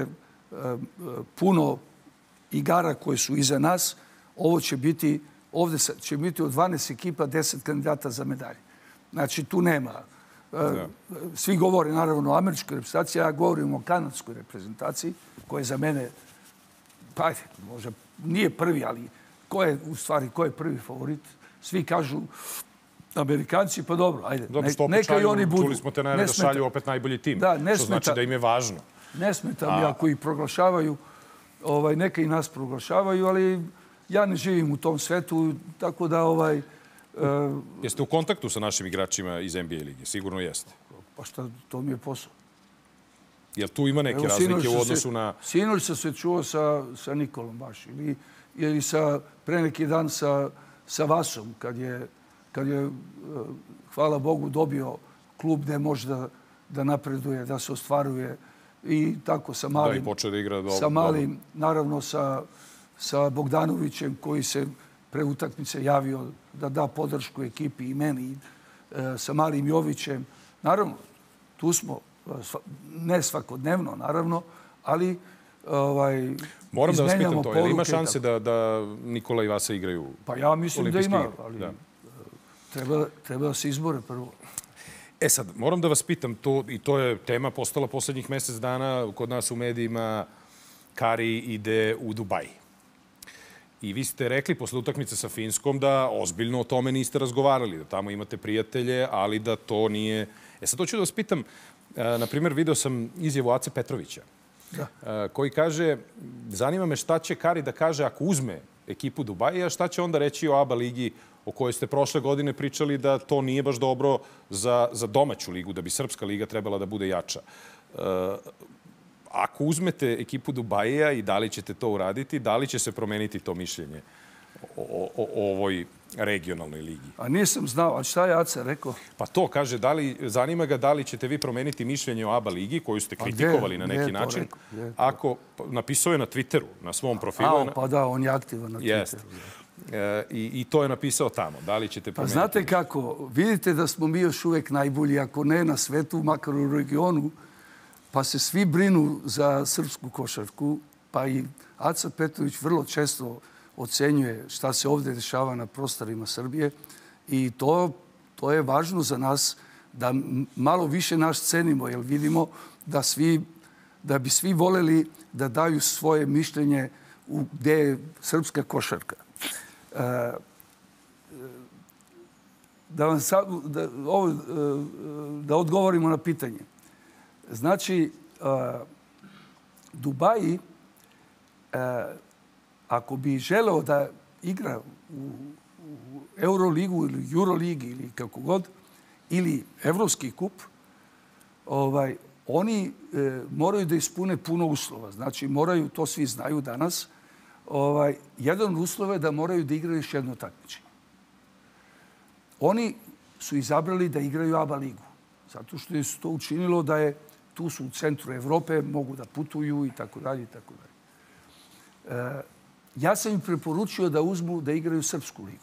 B: puno igara koje su iza nas, ovo će biti, ovdje će biti od dvanaest ekipa deset kandidata za medalje. Znači, tu nema. Da. Svi govore, naravno, o američkoj reprezentaciji, ja govorim o kanadskoj reprezentaciji, koja je za mene, pa možda nije prvi, ali ko je, u stvari, ko je prvi favorit? Svi kažu Amerikanci, pa dobro, ajde,
A: dobro,
B: neka
A: šalju,
B: i oni budu.
A: Čuli smo te najave da šalju opet najbolji tim,
B: da, ne
A: što
B: smeta,
A: znači da im je važno.
B: Ne smeta mi ako ih proglašavaju, ovaj, neka i nas proglašavaju, ali ja ne živim u tom svetu, tako da... Ovaj, uh,
A: jeste u kontaktu sa našim igračima iz N B A lige? Sigurno jeste.
B: Pa šta, to mi je posao.
A: Jel tu ima neke Evo, razlike u odnosu
B: se,
A: na...
B: Sinoć sam se čuo sa, sa Nikolom baš, ili, ili sa, pre neki dan sa, sa Vasom, kad je, kad je, hvala Bogu, dobio klub gde može da, da napreduje, da se ostvaruje i tako sa Malim.
A: Da, i počeo da igra dobro.
B: Sa Malim, naravno sa, sa Bogdanovićem, koji se pre utakmice javio da da podršku ekipi i meni, e, sa Malim Jovićem. Naravno, tu smo, ne svakodnevno, naravno, ali ovaj,
A: moram da vas pitam to, jel ima šanse da, da Nikola i Vasa igraju?
B: Pa ja mislim da ima, ali da. Treba, treba da se izbore prvo.
A: E sad, moram da vas pitam, to, i to je tema postala poslednjih mesec dana kod nas u medijima, Kari ide u Dubaj. I vi ste rekli posle utakmice sa Finskom da ozbiljno o tome niste razgovarali, da tamo imate prijatelje, ali da to nije... E sad, hoću da vas pitam, na primjer, video sam izjavu Ace Petrovića, da. koji kaže, zanima me šta će Kari da kaže ako uzme ekipu Dubaija, šta će onda reći o A B A ligi o kojoj ste prošle godine pričali da to nije baš dobro za, za domaću ligu, da bi srpska liga trebala da bude jača. E, ako uzmete ekipu Dubaija i da li ćete to uraditi, da li će se promeniti to mišljenje o, o, o ovoj regionalnoj ligi?
B: A nisam znao, a šta je Aca rekao?
A: Pa to, kaže, da li, zanima ga da li ćete vi promeniti mišljenje o A B A ligi, koju ste kritikovali na neki način. Ako, napisao je na Twitteru, na svom profilu.
B: A, pa da, on je aktivan na Twitteru.
A: E, i, I to je napisao tamo. Da li ćete promeniti?
B: Pa znate kako, vidite da smo mi još uvek najbolji, ako ne na svetu, makar u regionu, pa se svi brinu za srpsku košarku, pa i Aca Petrović vrlo često ocenjuje šta se ovdje dešava na prostorima Srbije i to, to je važno za nas da malo više nas cenimo, jer vidimo da, svi, da bi svi voleli da daju svoje mišljenje u gde je srpska košarka. E, da, vam sad, da, ovo, da odgovorimo na pitanje. Znači, Dubaji, ako bi želeo da igra u, u Euroligu ili Euroligi ili kako god, ili Evropski kup, ovaj, oni e, moraju da ispune puno uslova. Znači, moraju, to svi znaju danas, ovaj, jedan uslov je da moraju da igraju još jedno takmičenje. Oni su izabrali da igraju A B A ligu, zato što je to učinilo da je tu su u centru Evrope, mogu da putuju i tako dalje i tako dalje. E, ja sam im preporučio da uzmu da igraju Srpsku ligu.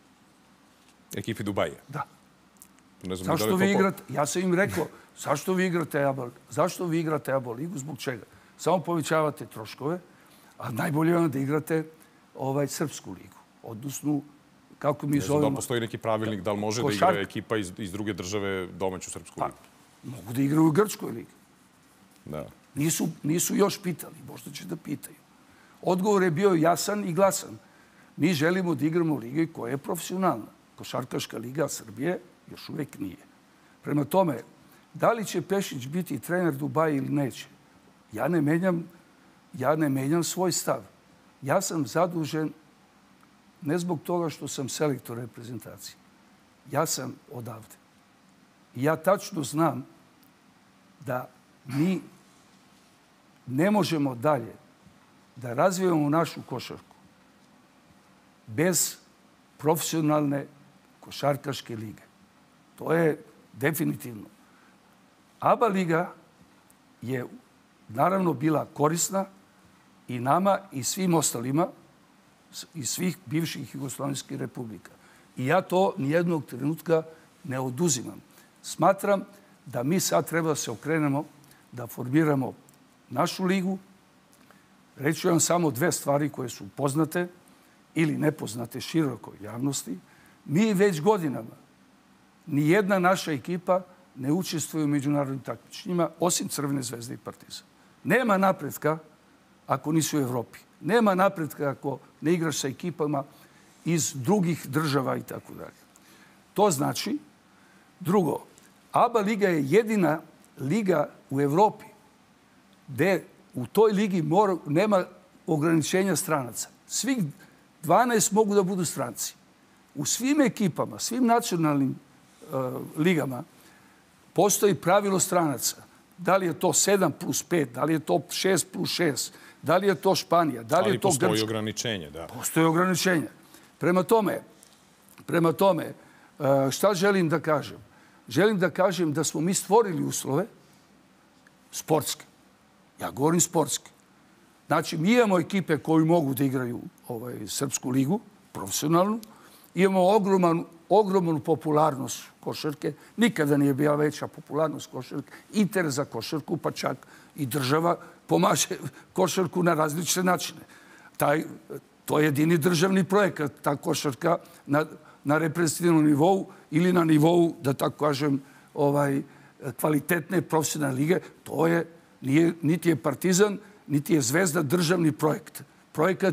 A: Ekipi Dubaja?
B: Da.
A: Ne znam,
B: zašto vi igrate? Ja sam im rekao, zašto vi igrate A B A, zašto vi igrate A B A ligu? Zbog čega? Samo povećavate troškove, a najbolje vam da igrate ovaj Srpsku ligu. Odnosno, kako mi zovemo...
A: Da li postoji neki pravilnik da li može da igra ekipa iz, iz druge države domaću Srpsku ligu?
B: Pa, mogu da igraju u Grčkoj ligi.
A: Da.
B: Nisu, nisu još pitali, možda će da pitaju. Odgovor je bio jasan i glasan. Mi želimo da igramo lige koja je profesionalna. Košarkaška liga Srbije još uvek nije. Prema tome, da li će Pešić biti trener Dubaja ili neće, ja ne menjam, ja ne menjam svoj stav. Ja sam zadužen ne zbog toga što sam selektor reprezentacije. Ja sam odavde. I ja tačno znam da mi ne možemo dalje da razvijemo našu košarku bez profesionalne košarkaške lige. To je definitivno. A B A liga je naravno bila korisna i nama i svim ostalima iz svih bivših jugoslovenskih republika. I ja to nijednog trenutka ne oduzimam. Smatram da mi sad treba da se okrenemo, da formiramo našu ligu. Reću vam samo dve stvari koje su poznate ili nepoznate širokoj javnosti. Mi već godinama, nijedna naša ekipa ne učestvuje u međunarodnim takmičenjima, osim Crvene zvezde i Partizan. Nema napretka ako nisu u Evropi. Nema napretka ako ne igraš sa ekipama iz drugih država i tako dalje. To znači, drugo, A B A liga je jedina liga u Evropi gde u toj ligi mora, nema ograničenja stranaca. Svih dvanaest mogu da budu stranci. U svim ekipama, svim nacionalnim uh, ligama postoji pravilo stranaca. Da li je to sedam plus pet, da li je to šest plus šest, da li je to Španija, da li je to Grčka.
A: Ali postoji ograničenje, da.
B: Postoji ograničenje. Prema tome, prema tome, uh, šta želim da kažem? Želim da kažem da smo mi stvorili uslove sportske. Ja govorim sportski. Znači, mi imamo ekipe koji mogu da igraju ovaj, Srpsku ligu, profesionalnu. Imamo ogroman, ogromnu popularnost košarke. Nikada nije bila veća popularnost košarke. Interes za košarku, pa čak i država pomaže košarku na različite načine. Taj, to je jedini državni projekat, ta košarka na, na reprezentativnom nivou ili na nivou, da tako kažem, ovaj, kvalitetne profesionalne lige. To je Nije, niti je Partizan, niti je Zvezda državni projekt. Projekat je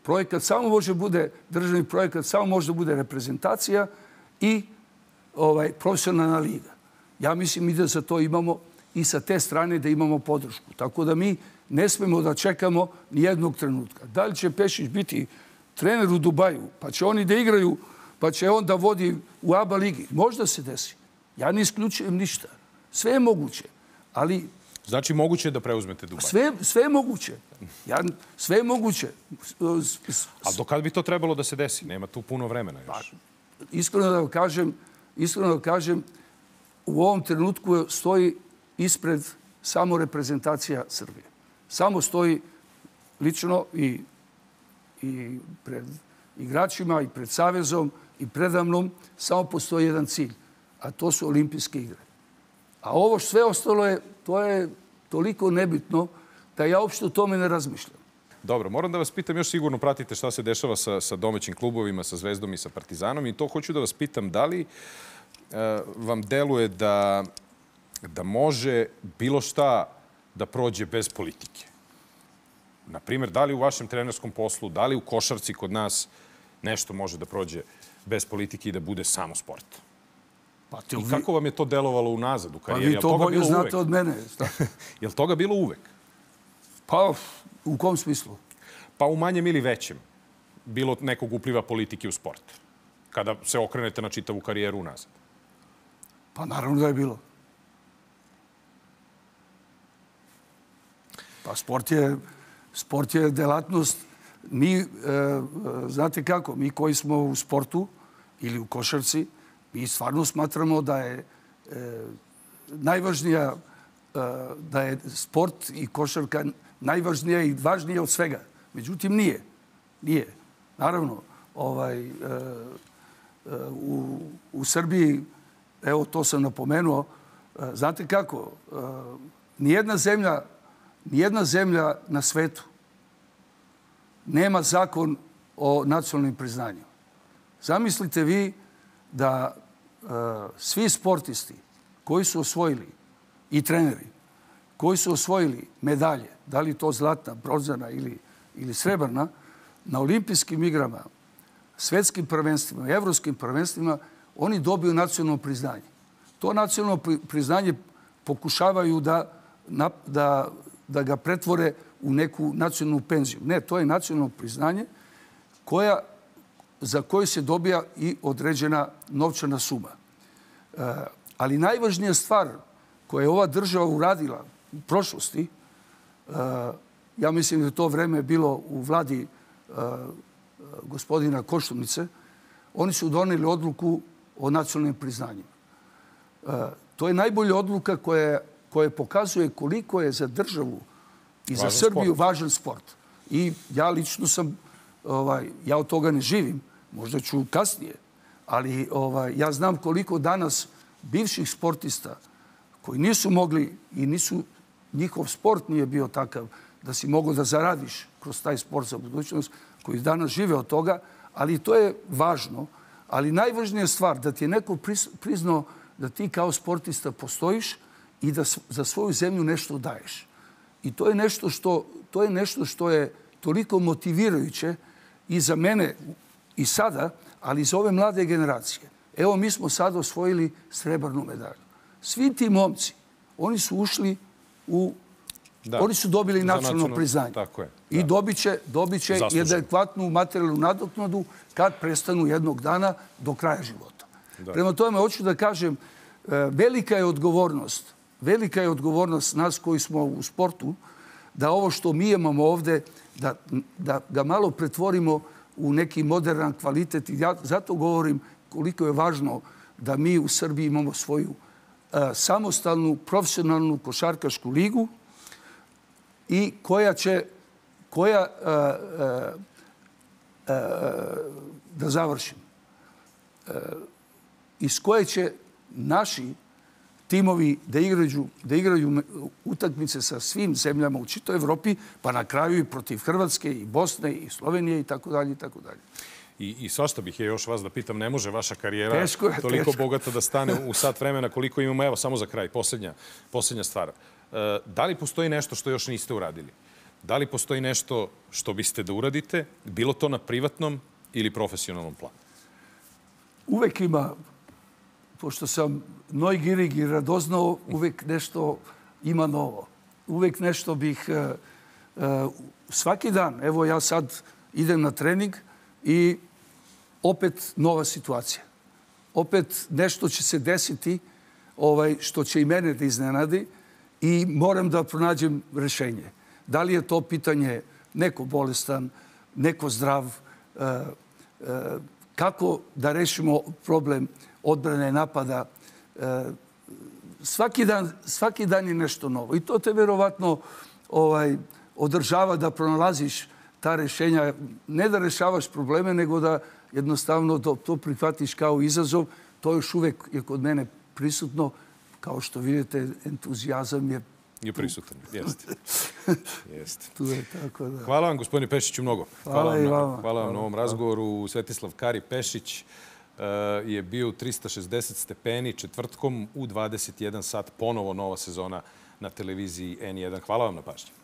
B: projekat samo može bude, državni projekat samo može da bude reprezentacija i ovaj, profesionalna liga. Ja mislim i da za to imamo i sa te strane da imamo podršku. Tako da mi ne smemo da čekamo ni jednog trenutka. Da li će Pešić biti trener u Dubaju, pa će oni da igraju, pa će on da vodi u A B A ligi? Možda se desi. Ja ne isključujem ništa. Sve je moguće, ali...
A: Znači, moguće je da preuzmete Dubaj?
B: Sve, sve je moguće. Ja, sve je moguće.
A: A do kad bi to trebalo da se desi? Nema tu puno vremena još.
B: Pa, iskreno da vam kažem, iskreno da kažem, u ovom trenutku stoji ispred samo reprezentacija Srbije. Samo stoji lično i, i pred igračima, i pred Savezom, i predamnom, samo postoji jedan cilj, a to su olimpijske igre. A ovo sve ostalo je, to je toliko nebitno da ja uopšte o tome ne razmišljam.
A: Dobro, moram da vas pitam, još sigurno pratite šta se dešava sa, sa domaćim klubovima, sa Zvezdom i sa Partizanom, i to hoću da vas pitam, da li e, vam deluje da, da može bilo šta da prođe bez politike? Naprimjer, da li u vašem trenerskom poslu, da li u košarci kod nas nešto može da prođe bez politike i da bude samo sport?
B: Pa
A: I kako vam je to delovalo unazad u karijeri?
B: Pa vi to bolje znate od mene.
A: Je li toga bilo uvek?
B: Pa u kom smislu?
A: Pa u manjem ili većem bilo nekog upliva politike u sport. Kada se okrenete na čitavu karijeru unazad.
B: Pa naravno da je bilo. Pa sport je, sport je delatnost. Mi, e, znate kako, mi koji smo u sportu ili u košarci, mi stvarno smatramo da je e, najvažnija, e, da je sport i košarka najvažnija i važnija od svega. Međutim, nije. Nije. Naravno, ovaj, e, e, u, u Srbiji, evo to sam napomenuo, e, znate kako, e, nijedna zemlja, nijedna zemlja na svetu nema zakon o nacionalnim priznanjima. Zamislite vi da uh, svi sportisti koji su osvojili i treneri koji su osvojili medalje, da li to zlatna, bronzana ili, ili srebrna, na olimpijskim igrama, svetskim prvenstvima i evropskim prvenstvima, oni dobiju nacionalno priznanje. To nacionalno priznanje pokušavaju da, da, da ga pretvore u neku nacionalnu penziju. Ne, to je nacionalno priznanje koja, za koju se dobija i određena novčana suma. E, ali najvažnija stvar koja je ova država uradila u prošlosti, e, ja mislim da je to vreme bilo u vladi e, gospodina Koštunice, oni su doneli odluku o nacionalnim priznanjima. E, to je najbolja odluka koja, koja pokazuje koliko je za državu i za Srbiju važan sport. I ja lično sam, ovaj, ja od toga ne živim, možda ću kasnije, ali ovaj, ja znam koliko danas bivših sportista koji nisu mogli i nisu, njihov sport nije bio takav da si mogao da zaradiš kroz taj sport za budućnost, koji danas žive od toga, ali to je važno. Ali najvažnija stvar da ti je neko priznao da ti kao sportista postojiš i da za svoju zemlju nešto daješ. I to je nešto što, to je nešto što je toliko motivirajuće i za mene i sada, ali i za ove mlade generacije. Evo, mi smo sad osvojili srebrnu medalju. Svi ti momci, oni su ušli u... Da, oni su dobili nacionalno priznanje.
A: Tako je.
B: Da. I dobit će, dobit će i adekvatnu materijalnu nadoknadu kad prestanu jednog dana do kraja života. Da. Prema tome, hoću da kažem, velika je odgovornost, velika je odgovornost nas koji smo u sportu, da ovo što mi imamo ovde, da, da ga malo pretvorimo u neki moderan kvalitet. I ja zato govorim koliko je važno da mi u Srbiji imamo svoju uh, samostalnu, profesionalnu košarkašku ligu i koja će, koja, uh, uh, uh, da završim, uh, iz koje će naši timovi da igraju, da igraju utakmice sa svim zemljama u čitoj Evropi, pa na kraju i protiv Hrvatske, i Bosne, i Slovenije, i tako dalje, i tako dalje.
A: I, i svašta bih je još vas da pitam, ne može vaša karijera
B: je,
A: toliko
B: teško.
A: bogata da stane u sat vremena koliko imamo. Evo, samo za kraj, posljednja, posljednja stvar. E, da li postoji nešto što još niste uradili? Da li postoji nešto što biste da uradite, bilo to na privatnom ili profesionalnom planu?
B: Uvek ima, pošto sam neugierig i radoznao, uvek nešto ima novo. Uvek nešto bih... Svaki dan, evo ja sad idem na trening i opet nova situacija. Opet nešto će se desiti što će i mene da iznenadi i moram da pronađem rešenje. Da li je to pitanje neko bolestan, neko zdrav, kako da rešimo problem odbrane napada. Svaki dan, svaki dan je nešto novo i to te verovatno održava da pronalaziš ta rešenja. Ne da rešavaš probleme, nego da jednostavno to prihvatiš kao izazov. To još uvek je kod mene prisutno. Kao što vidite, entuzijazam je...
A: Je prisutan, jeste. Jeste.
B: Tu je tako da...
A: Hvala vam, gospodine Pešiću, mnogo.
B: Hvala i vama.
A: Hvala vam na ovom razgovoru. Svetislav Kari Pešić je bio u trista šezdeset stepeni četvrtkom u dvadeset jedan sat. Ponovo nova sezona na televiziji N jedan. Hvala vam na pažnji.